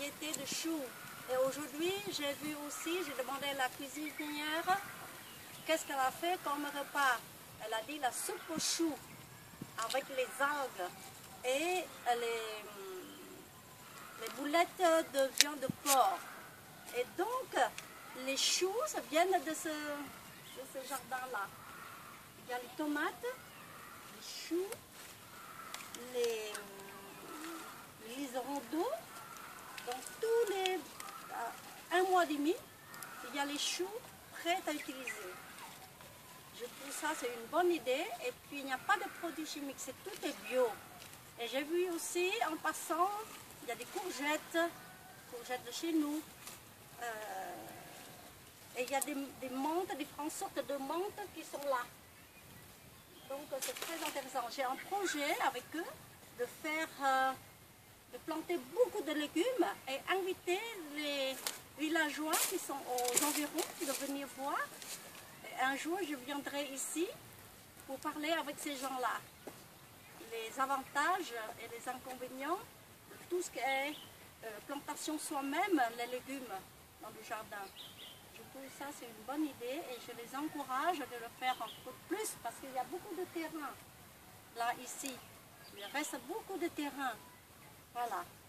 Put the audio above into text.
variétés de choux. Et aujourd'hui, j'ai vu aussi, j'ai demandé à la cuisinière qu'est-ce qu'elle a fait comme repas. Elle a dit la soupe aux choux avec les algues et les boulettes de viande de porc. Et donc, les choux, ça viennent de ce jardin-là. Il y a les tomates, les choux, les liserons d'eau. Donc, tous les un mois et demi, il y a les choux prêts à utiliser. Je trouve ça, c'est une bonne idée. Et puis, il n'y a pas de produits chimiques, tout est bio. Et j'ai vu aussi, en passant, il y a des courgettes de chez nous. Et il y a des menthes, différentes sortes de menthes qui sont là. Donc c'est très intéressant. J'ai un projet avec eux de planter beaucoup de légumes et inviter les villageois qui sont aux environs de venir voir. Et un jour, je viendrai ici pour parler avec ces gens-là. Les avantages et les inconvénients de tout ce qui est plantation soi-même, les légumes dans le jardin. Je trouve ça c'est une bonne idée et je les encourage de le faire un peu plus parce qu'il y a beaucoup de terrain là ici. Il reste beaucoup de terrain. Voilà.